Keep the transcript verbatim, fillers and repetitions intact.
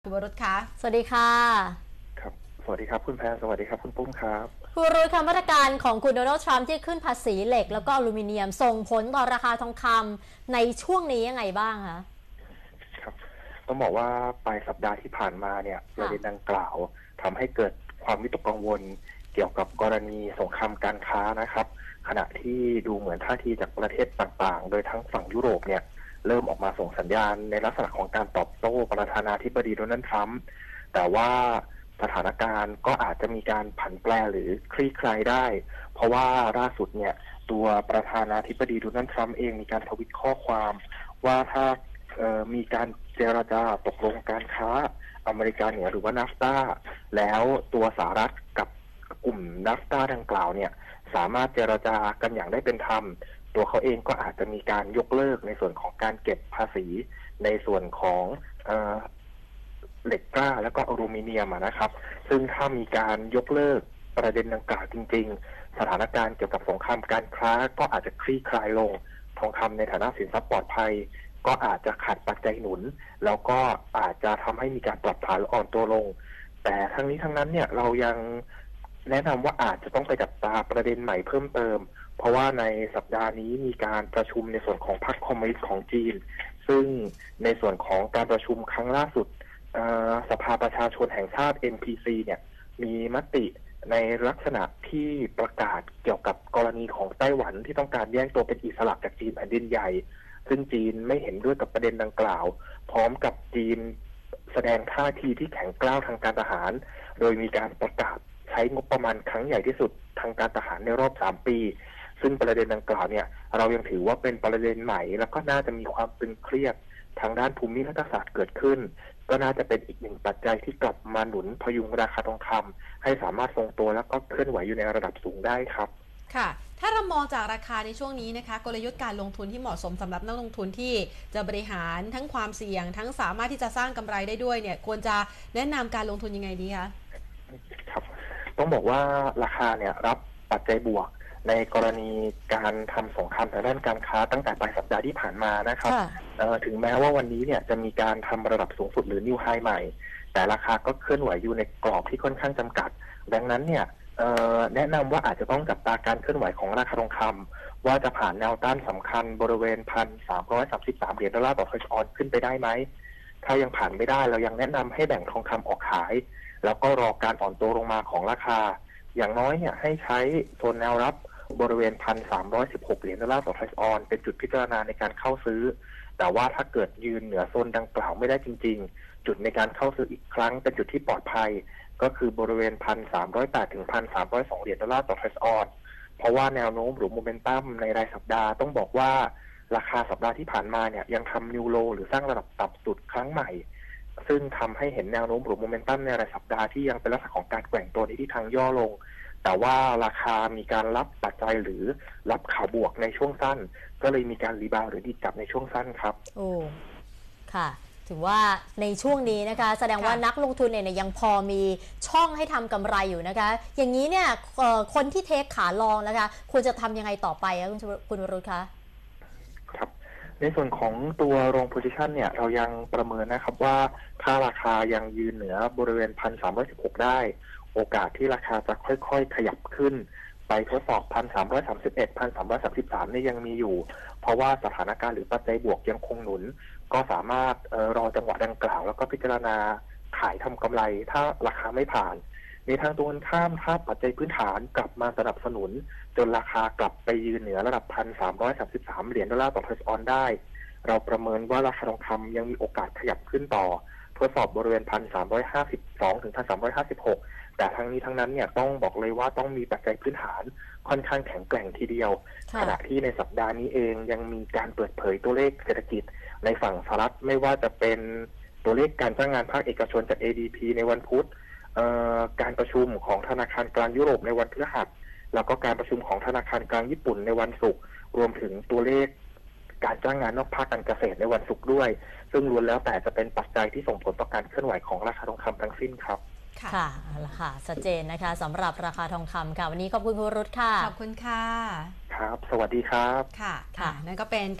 คุณวรุษคะสวัสดีค่ะครับสวัสดีครับคุณแพนสวัสดีครับคุณปุ้มครับคุณวรุษค่ะมาตรการของคุณโดนัลด์ทรัมป์ที่ขึ้นภาษีเหล็กแล้วก็อลูมิเนียมส่งผลต่อราคาทองคำในช่วงนี้ยังไงบ้างคะครับต้องบอกว่าปลายสัปดาห์ที่ผ่านมาเนี่ยประเด็นดังกล่าวทำให้เกิดความวิตกกังวลเกี่ยวกับกรณีสงครามการค้านะครับขณะที่ดูเหมือนท่าทีจากประเทศต่างๆโดยทั้งฝั่งยุโรปเนี่ยเริ่มออกมาส่งสัญญาณในลักษณะของการตอบโต้ประธานาธิบดีโดนัลด์ทรัมป์แต่ว่าสถานการณ์ก็อาจจะมีการผันแปรหรือคลี่คลายได้เพราะว่าล่าสุดเนี่ยตัวประธานาธิบดีโดนัลด์ทรัมป์เองมีการทวิตข้อความว่าถ้ามีการเจรจาตกลงการค้าอเมริกาเหนือหรือว่านัฟตาแล้วตัวสหรัฐกับกลุ่มนัฟตาดังกล่าวเนี่ยสามารถเจรจากันอย่างได้เป็นธรรมตัวเขาเองก็อาจจะมีการยกเลิกในส่วนของการเก็บภาษีในส่วนของเอ่อเหล็กกล้าแล้วก็อลูมิเนียมนะครับซึ่งถ้ามีการยกเลิกประเด็นดังกล่าวจริงๆสถานการณ์เกี่ยวกับสงครามการค้าก็อาจจะคลี่คลายลงทองคำในฐานะสินทรัพย์ปลอดภัยก็อาจจะขาดปัจจัยหนุนแล้วก็อาจจะทำให้มีการปรับฐานอ่อนตัวลงแต่ทั้งนี้ทั้งนั้นเนี่ยเรายังแนะนำว่าอาจจะต้องไปจับตาประเด็นใหม่เพิ่มเติมเพราะว่าในสัปดาห์นี้มีการประชุมในส่วนของพรรคคอมมิวนิสต์ของจีนซึ่งในส่วนของการประชุมครั้งล่าสุดสภาประชาชนแห่งชาติ เอ็น พี ซี เนี่ยมีมติในลักษณะที่ประกาศเกี่ยวกับกรณีของไต้หวันที่ต้องการแยกตัวเป็นอิสระจากจีนแผ่นดินใหญ่ซึ่งจีนไม่เห็นด้วยกับประเด็นดังกล่าวพร้อมกับจีนแสดงท่าทีที่แข็งกร้าวทางการทหารโดยมีการประกาศใช้งบประมาณครั้งใหญ่ที่สุดทางการทหารในรอบสามปีซึ่งประเด็นดังกล่าวเนี่ยเรายังถือว่าเป็นประเด็นใหม่แล้วก็น่าจะมีความตึงเครียดทางด้านภูมิรัฐศาสตร์เกิดขึ้นก็น่าจะเป็นอีกหนึ่งปัจจัยที่กลับมาหนุนพยุงราคาทองคำให้สามารถทรงตัวแล้วก็เคลื่อนไหวอยู่ในระดับสูงได้ครับค่ะถ้าเรามองจากราคาในช่วงนี้นะคะกลยุทธ์การลงทุนที่เหมาะสมสำหรับนักลงทุนที่จะบริหารทั้งความเสี่ยงทั้งสามารถที่จะสร้างกำไรได้ด้วยเนี่ยควรจะแนะนำการลงทุนยังไงดีคะครับต้องบอกว่าราคาเนี่ยรับปัจจัยบวกในกรณีการทำสงครามทางด้านการค้าตั้งแต่ปลายสัปดาห์ที่ผ่านมานะครับถึงแม้ว่าวันนี้เนี่ยจะมีการทำระดับสูงสุดหรือนิวไฮใหม่แต่ราคาก็เคลื่อนไหวอยู่ในกรอบที่ค่อนข้างจำกัดดังนั้นเนี่ยแนะนำว่าอาจจะต้องจับตาการเคลื่อนไหวของราคาทองคำว่าจะผ่านแนวต้านสำคัญบริเวณ หนึ่งพันสามร้อยสามสิบสาม เหรียญดอลลาร์ต่อทอยส์ออนขึ้นไปได้ไหมถ้ายังผ่านไม่ได้เรายังแนะนำให้แบ่งทองคำออกขายแล้วก็รอการอ่อนตัวลงมาของราคาอย่างน้อยเนี่ยให้ใช้โซนแนวรับบริเวณ หนึ่งพันสามร้อยสิบหก เหรียญดอลลาร์ต่อทอยส์ออนเป็นจุดพิจารณาในการเข้าซื้อแต่ว่าถ้าเกิดยืนเหนือโซนดังกล่าวไม่ได้จริงๆจุดในการเข้าซื้ออีกครั้งเป็นจุดที่ปลอดภัยก็คือบริเวณ หนึ่งพันสามร้อยแปด ถึง หนึ่งพันสามร้อยสอง เหรียญดอลลาร์ต่อทอยส์ออนเพราะว่าแนวโน้มหรือโมเมนตัมในรายสัปดาห์ต้องบอกว่าราคาสัปดาห์ที่ผ่านมาเนี่ยยังทำนิวโลหรือสร้างระดับต่ำสุดครั้งใหม่ซึ่งทำให้เห็นแนวโน้มหรือโมเมนตัมในรายสัปดาห์ที่ยังเป็นลักษณะของการแกว่งตัวในทิศทางย่อลงแต่ว่าราคามีการรับปัจจัยหรือรับข่าวบวกในช่วงสั้นก็เลยมีการรีบาวหรือดีดกลับในช่วงสั้นครับโอ้ค่ะถือว่าในช่วงนี้นะคะแสดงว่านักลงทุนเนี่ยยังพอมีช่องให้ทำกำไรอยู่นะคะอย่างนี้เนี่ยคนที่เทคขาลองนะคะควรจะทำยังไงต่อไปคะคุณคุณวรุษคะครับในส่วนของตัวโรง position เนี่ยเรายังประเมินนะครับว่าถ้าราคายังยืนเหนือบริเวณ หนึ่งพันสามร้อยสิบหก ได้โอกาสที่ราคาจะค่อยๆขยับขึ้นไปทดสอบ หนึ่งพันสามร้อยสามสิบเอ็ด หนึ่งพันสามร้อยสามสิบสาม นี่ยังมีอยู่เพราะว่าสถานการณ์หรือปัจจัยบวกยังคงหนุนก็สามารถเอ่อรอจังหวะดังกล่าวแล้วก็พิจารณาขายทำกำไรถ้าราคาไม่ผ่านในทางตรงกันข้ามถ้าปัจจัยพื้นฐานกลับมาสนับสนุนจนราคากลับไปยืนเหนือระดับ หนึ่งพันสามร้อยสามสิบสาม เหรียญดอลลาร์ต่อทอยส์ออนได้เราประเมินว่าราคาทองคำยังมีโอกาสขยับขึ้นต่อทดสอบบริเวณ หนึ่งพันสามร้อยห้าสิบสอง ถึง หนึ่งพันสามร้อยห้าสิบหก แต่ทั้งนี้ทั้งนั้นเนี่ยต้องบอกเลยว่าต้องมีปัจจัยพื้นฐานค่อนข้างแข็งแกร่งทีเดียวขณะที่ในสัปดาห์นี้เองยังมีการเปิดเผยตัวเลขเศรษฐกิจในฝั่งสหรัฐไม่ว่าจะเป็นตัวเลขการจ้างงานภาคเอกชนจาก เอ ดี พี ในวันพุธการประชุมของธนาคารกลางยุโรปในวันพฤหัสแล้วก็การประชุมของธนาคารกลางญี่ปุ่นในวันศุกร์รวมถึงตัวเลขการจ้างงานนอกภาคการเกษตรในวันศุกร์ด้วยซึ่งล้วนแล้วแต่จะเป็นปัจจัยที่ส่งผลต่อการเคลื่อนไหวของราคาทองคำทั้งสิ้นครับค่ะราคาชัดเจนนะคะสำหรับราคาทองคำค่ะวันนี้ขอบคุณคุณวรุษค่ะขอบคุณค่ะครับสวัสดีครับค่ะค่ะนั่นก็เป็น